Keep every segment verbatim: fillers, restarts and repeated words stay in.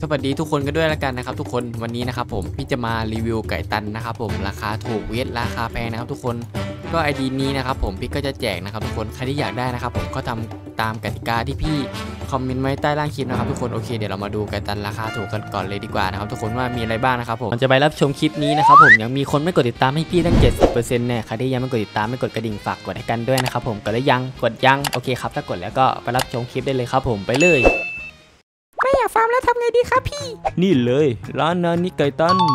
สวัสดีทุกคนกันด้วยแล้วกันนะครับทุกคนวันนี้นะครับผมพี่จะมารีวิวไก่ตันนะครับผมราคาถูกเวทราคาแพงนะครับทุกคนก็ไอดีนี้นะครับผมพี่ก็จะแจกนะครับทุกคนใครที่อยากได้นะครับผมก็ทำตามกติกาที่พี่คอมเมนต์ไว้ใต้ล่างคลิปนะครับทุกคนโอเคเดี๋ยวเรามาดูไก่ตันราคาถูกกันก่อนเลยดีกว่านะครับทุกคนว่ามีอะไรบ้างนะครับผมจะไปรับชมคลิปนี้นะครับผมยังมีคนไม่กดติดตามให้พี่ตั้ง เจ็ดสิบเปอร์เซ็นต์ แน่ใครที่ยังไม่กดติดตามไม่กดกระดิ่งฝากกดให้กันด้วยนะครับผมกดแล้วยังกดยังโอเคครับถ้ากดแล้วก็ไปรับชมคลิปได้เลยครับผมไปเลยไม่อยากฟาร์มแล้วทำไงดีครับพี่นี่เลยร้านนานิไก่ตัน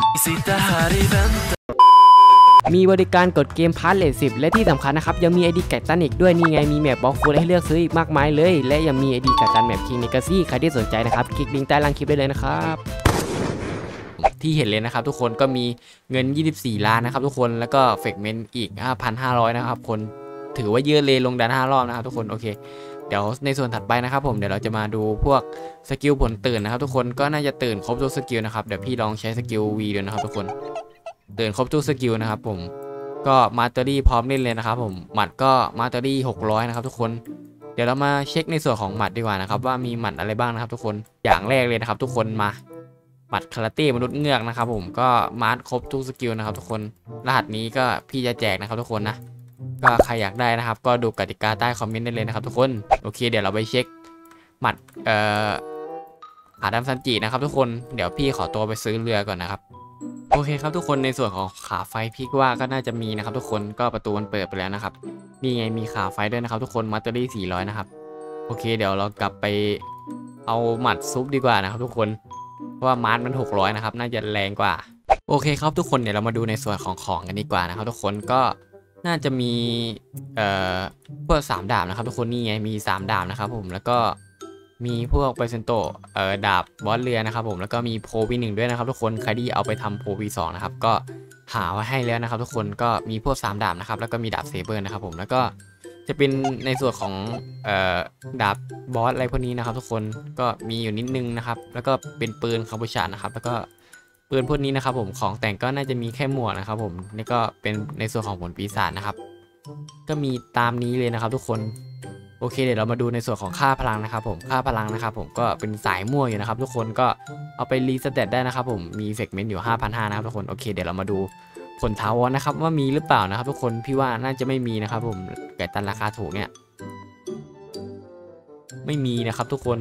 มีบริการกดเกมพาร์ทเลทสิบและที่สำคัญนะครับยังมีไอดีไก่ตันอีกด้วยนี่ไงมีแมปบล็อกฟูดให้เลือกซื้ออีกมากมายเลยและยังมีไอดีไก่ตันแมปคิงเนกาซี่ใครที่สนใจนะครับคลิกลิงก์ใต้ล่างคลิปได้เลยนะครับที่เห็นเลยนะครับทุกคนก็มีเงินยี่สิบสี่ล้านนะครับทุกคนแล้วก็เฟกเมนต์อีก ห้าพันห้าร้อย นะครับคนถือว่าเยอะเลยลงดันห้ารอบนะครับทุกคนโอเคเดี๋ยวในส่วนถัดไปนะครับผมเดี๋ยวเราจะมาดูพวกสกิลผลตื่นนะครับทุกคนก็น่าจะตื่นครบทุกสกิลนะครับเดี๋ยวพี่ลองใช้สกิล V ดูนะครับทุกคนตื่นครบทุกสกิลนะครับผมก็มาสเตอรี่พร้อมเล่นเลยนะครับผมหมัดก็มาสเตอรี่หกร้อยนะครับทุกคนเดี๋ยวเรามาเช็คในส่วนของหมัดดีกว่านะครับว่ามีหมัดอะไรบ้างนะครับทุกคนอย่างแรกเลยนะครับทุกคนมาหมัดคาราเต้มนุษย์เงือกนะครับผมก็มาร์คครบทุกสกิลนะครับทุกคนรหัสนี้ก็พี่จะแจกนะครับทุกคนนะก็ใครอยากได้นะครับก็ดูกติกาใต้คอมเมนต์ได้เลยนะครับทุกคนโอเคเดี๋ยวเราไปเช็คหมัดเอ่ออาดัมซันจินะครับทุกคนเดี๋ยวพี่ขอตัวไปซื้อเรือก่อนนะครับโอเคครับทุกคนในส่วนของขาไฟพี่ว่าก็น่าจะมีนะครับทุกคนก็ประตูมันเปิดไปแล้วนะครับนี่ไงมีขาไฟด้วยนะครับทุกคนมัตเตอรี่สี่ร้อยนะครับโอเคเดี๋ยวเรากลับไปเอาหมัดซุปดีกว่านะครับทุกคนเพราะว่ามาร์ทมันหกร้อยนะครับน่าจะแรงกว่าโอเคครับทุกคนเดี๋ยวเรามาดูในส่วนของของกันดีกว่านะครับทุกคนก็น่าจะมีเอ่อพวกสามดาบนะครับทุกคนนี่ไงมีสามดาบนะครับผมแล้วก็มีพวกเปอร์เซนโตเอ่อดาบบอสเรือนะครับผมแล้วก็มีโพวีหนึ่งด้วยนะครับทุกคนใครที่เอาไปทำโพวีสองนะครับก็หาไว้ให้แล้วนะครับทุกคนก็มีพวกสามดาบนะครับแล้วก็มีดาบเซเบอร์นะครับผมแล้วก็จะเป็นในส่วนของเอ่อดาบบอสอะไรพวกนี้นะครับทุกคนก็มีอยู่นิดนึงนะครับแล้วก็เป็นปืนคาบูชานะครับแล้วก็ปืนพวกนี้นะครับผมของแต่งก็น่าจะมีแค่หมวกนะครับผมนี่ก็เป็นในส่วนของผลปีศาจนะครับก็มีตามนี้เลยนะครับทุกคนโอเคเดี๋ยวเรามาดูในส่วนของค่าพลังนะครับผมค่าพลังนะครับผมก็เป็นสายม่วงอยู่นะครับทุกคนก็เอาไปรีสเตตได้นะครับผมมีเฟกเมนต์อยู่ ห้าพันห้าร้อย นะครับทุกคนโอเคเดี๋ยวเรามาดูผลท้าวอนนะครับว่ามีหรือเปล่านะครับทุกคนพี่ว่าน่าจะไม่มีนะครับผมไก่ตันราคาถูกเนี่ยไม่มีนะครับทุกคน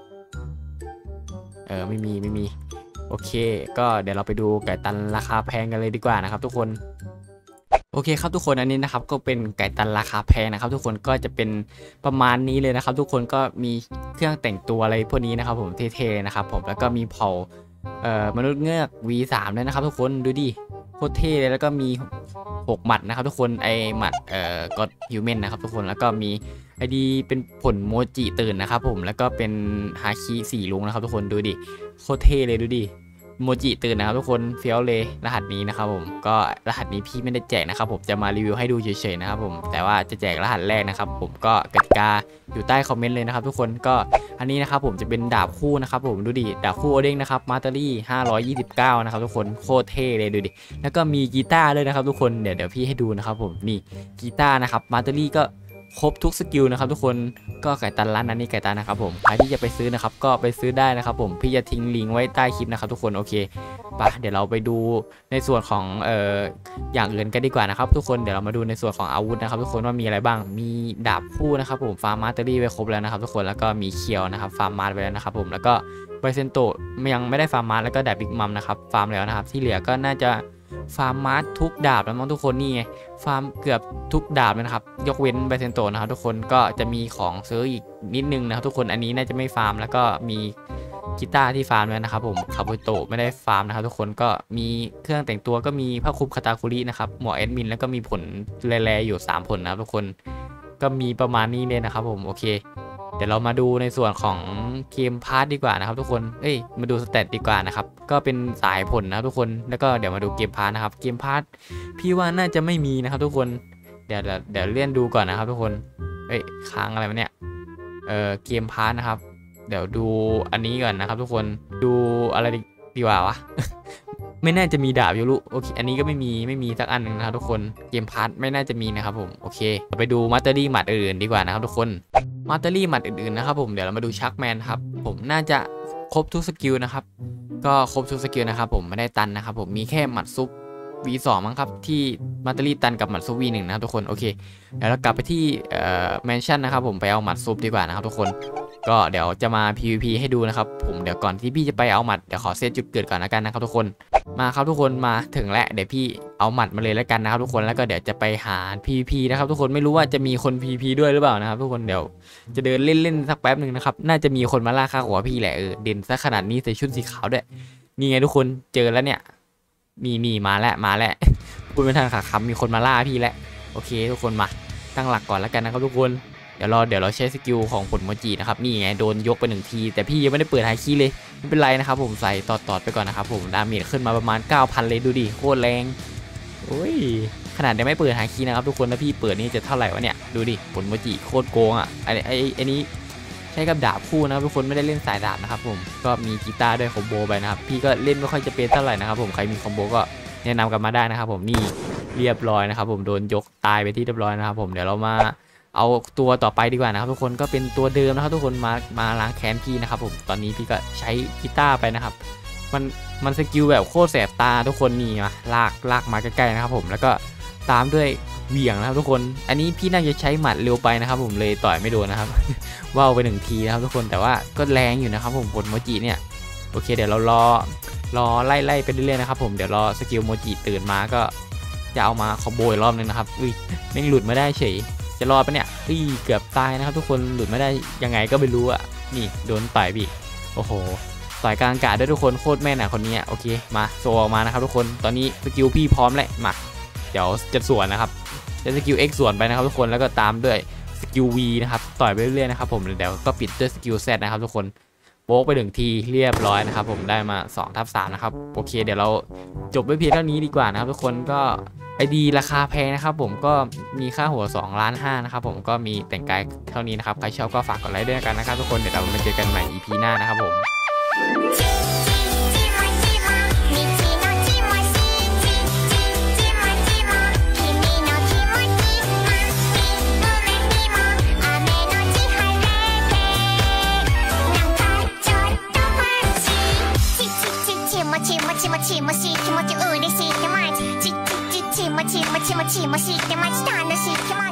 เออไม่มีไม่มีโอเคก็เดี๋ยวเราไปดูไก่ตันราคาแพงกันเลยดีกว่านะครับทุกคนโอเคครับทุกคนอันนี้นะครับก็เป็นไก่ตันราคาแพงนะครับทุกคนก็จะเป็นประมาณนี้เลยนะครับทุกคนก็มีเครื่องแต่งตัวอะไรพวกนี้นะครับผมเท่ๆนะครับผมแล้วก็มีเผ่าเอ่อมนุษย์เงือก วี สาม ด้วยนะครับทุกคนดูดิโคตรเท่เลยแล้วก็มีหกหมัดนะครับทุกคนไอหมัดเอ่อก็ฮิวแมนนะครับทุกคนแล้วก็มีไอดีเป็นผลโมจิตื่นนะครับผมแล้วก็เป็นฮาคิสี่ลุงนะครับทุกคนดูดิโคตรเท่เลยดูดิโมจิตื่นนะครับทุกคนเฟี้ยวเลยรหัสนี้นะครับผมก็รหัสนี้พี่ไม่ได้แจกนะครับผมจะมารีวิวให้ดูเฉยๆนะครับผมแต่ว่าจะแจกรหัสแรกนะครับผมก็กติกาอยู่ใต้คอมเมนต์เลยนะครับทุกคนก็อันนี้นะครับผมจะเป็นดาบคู่นะครับผมดูดิดาบคู่โอเด้งนะครับมาสเตอรี่ห้าร้อยยี่สิบเก้านะครับทุกคนโคตรเท่เลยดูดิแล้วก็มีกีตาร์ด้วยนะครับทุกคนเดี๋ยวเดี๋ยวพี่ให้ดูนะครับผมนี่กีตาร์นะครับมาสเตอรี่ก็ครบทุกสกิลนะครับทุกคนก็ไก่ตันร้านนั้นนี่ไก่ตันนะครับผมใครที่จะไปซื้อนะครับก็ไปซื้อได้นะครับผมพี่จะทิ้งลิงก์ไว้ใต้คลิปนะครับทุกคนโอเคปะเดี๋ยวเราไปดูในส่วนของเอ่ออย่างอื่นกันดีกว่านะครับทุกคนเดี๋ยวเรามาดูในส่วนของอาวุธนะครับทุกคนว่ามีอะไรบ้างมีดาบคู่นะครับผมฟาร์มมาสเตอรี่ไว้ครบแล้วนะครับทุกคนแล้วก็มีเคียวนะครับฟาร์มมาร์ไว้แล้วนะครับผมแล้วก็ไบเซนโตยังไม่ได้ฟาร์มมาร์แล้วก็ดาบบิ๊กมัมนะครับฟาร์มแล้วนะครับที่เหลือก็น่าจะฟาร์มมาร์ทุกดาบแล้วมั้งทุกคนนี่ไงฟาร์มเกือบทุกดาบเลยนะครับยกเว้นไบเซนโตนะครับทุกคนก็จะมีของซื้ออีกนิดนึงนะครับทุกคนอันนี้น่าจะไม่ฟาร์มแล้วก็มีกีตาร์ที่ฟาร์มแล้วนะครับผมคาบุโตะไม่ได้ฟาร์มนะครับทุกคนก็มีเครื่องแต่งตัวก็มีผ้าคลุมคาตาคุรินะครับหมวกแอดมินแล้วก็มีผลแร่ๆอยู่สามผลนะครับทุกคนก็มีประมาณนี้เลยนะครับผมโอเคเดี๋ยวเรามาดูในส่วนของเกมพาร์ทดีกว่านะครับทุกคนเอ้ยมาดูสเตตดีกว่านะครับก็เป็นสายผลนะทุกคนแล้วก็เดี๋ยวมาดูเกมพาร์ทนะครับเกมพาร์ทพี่ว่าน่าจะไม่มีนะครับทุกคนเดี๋ยวเดี๋ยวเลื่อนดูก่อนนะครับทุกคนเอ้ยค้างอะไรวะเนี่ยเออเกมพาร์ทนะครับเดี๋ยวดูอันนี้ก่อนนะครับทุกคนดูอะไรดีกว่าวะ ไม่น่าจะมีดาบยูรุโอเคอันนี้ก็ไม่มีไม่มีสักอันนึงนะครับทุกคนเกมพาร์ทไม่น่าจะมีนะครับผมโอเคไปดูมาสเตอรี่หมัดอื่นดีกว่านะครับทุกคนมาสเตอรี่หมัดอื่นๆนะครับผมเดี๋ยวเรามาดูชักแมนครับผมน่าจะครบทุกสกิลนะครับก็ครบทุกสกิลนะครับผมไม่ได้ตันนะครับผมมีแค่หมัดซุป วี สอง มั้งครับที่มัตเตอรี่ตันกับหมัดซุป วี หนึ่ง นะครับทุกคนโอเคเดี๋ยวเรากลับไปที่เอ่อแมนชั่นนะครับผมไปเอาหมัดซุปดีกว่านะครับทุกคนก็เดี๋ยวจะมา พี วี พี ให้ดูนะครับผมเดี๋ยวก่อนที่พี่จะไปเอาหมัดเดี๋ยวขอเซตจุดเกิดก่อนแล้วกันนะครับทุกคนมาครับทุกคนมาถึงแล้วเดี๋ยวพี่เอาหมัดมาเลยแล้วกันนะครับทุกคนแล้วก็เดี๋ยวจะไปหา พี วี พี นะครับทุกคนไม่รู้ว่าจะมีคน พี วี พี ด้วยหรือเปล่านะครับทุกคนเดี๋ยวจะเดินเล่นๆสักแป๊บหนึ่งนะครับน่าจะมีคนมาล่าฆ่าหัวพี่แหละเออเด่นซะขนาดนี้ใส่ชุดสีขาวด้วยนี่ไงทุกคนเจอแล้วเนี่ยนี่นี่มาแล้วมาแล้วคุณเป็นทางขาคำมีคนมาล่าพี่แล้วโอเคทุกคนมาตั้งหลักก่อนแล้วกันนะครับทุกคนเดี๋ยวรอเดี๋ยวเราใช้สกิลของผลโมจินะครับนี่ไงโดนยกไปหนึ่งทีแต่พี่ยังไม่ได้เปิดไฮคีเลยไม่เป็นไรนะครับผมใส่ต่อๆไปก่อนนะครับผมดาเมจขึ้นมาประมาณ เก้าพัน เลยดูดิโคตรแรงโอ้ยขนาดยังไม่เปิดไฮคีนะครับทุกคนถ้าพี่เปิดนี่จะเท่าไหร่วะเนี่ยดูดิผลโมจิโคตรโกงอ่ะไอ้ไอ้ไอ้นี้ใช้กับดาบคู่นะครับทุกคนไม่ได้เล่นสายดาบนะครับผมก็มีกีตาร์ด้วยคอมโบไปนะครับพี่ก็เล่นไม่ค่อยจะเป็นเท่าไหร่นะครับผมใครมีคอมโบก็แนะนำกันมาได้นะครับผมนี่เรียบร้อยนะครับผมโดนยกตายไปที่เรียบร้อยนะครับผมเดี๋ยวเรามาเอาตัวต่อไปดีกว่านะครับทุกคนก็เป็นตัวเดิมนะครับทุกคนมามาล้างแค้นพี่นะครับผมตอนนี้พี่ก็ใช้กีตาร์ไปนะครับมันมันสกิลแบบโคตรแสบตาทุกคนนี่มาลากลากมาใกล้ๆนะครับผมแล้วก็ตามด้วยเหวี่ยงนะครับทุกคนอันนี้พี่น่าจะใช้หมัดเร็วไปนะครับผมเลยต่อยไม่โดนนะครับ ว่าวไปหนึ่งทีนะครับทุกคนแต่ว่าก็แรงอยู่นะครับผมผลโมจิเนี่ยโอเคเดี๋ยวเรารอรอไล่ไล่ไปเรื่อยๆนะครับผมเดี๋ยวรอสกิลโมจิตื่นมาก็จะเอามาคอมโบอีกรอบนึงนะครับอุ้ยแม่งหลุดมาได้เฉยจะรอดปะเนี่ยอุ้ยเกือบตายนะครับทุกคนหลุดไม่ได้ยังไงก็ไม่รู้อ่ะนี่โดนต่อยพี่โอ้โหต่อยกลางอากาศด้วยทุกคนโคตรแม่นอ่ะคนนี้โอเคมาโซออกมานะครับทุกคนตอนนี้สกิลพี่พร้อมแล้วมาเดี๋ยวจะสวนนะครับจะสกิล X สวนไปนะครับทุกคนแล้วก็ตามด้วยสกิล V นะครับต่อยไปเรื่อยๆนะครับผมเดี๋ยวก็ปิดด้วยสกิล Z นะครับทุกคนโป๊กไปหนึ่งทีเรียบร้อยนะครับผมได้มาสองทับสามนะครับโอเคเดี๋ยวเราจบไว้เพียงเท่านี้ดีกว่านะครับทุกคนก็ไอดีราคาแพงนะครับผมก็มีค่าหัวสองล้านห้านะครับผมก็มีแต่งกายเท่านี้นะครับใครชอบก็ฝากกดไลค์ด้วยกันนะครับทุกคนเดี๋ยวเรามาเจอกันใหม่ อี พี หน้านะครับผมもちもちもちもし気持ち嬉しいってマジちちちちもちもちもちもしってマジ楽しいってマジ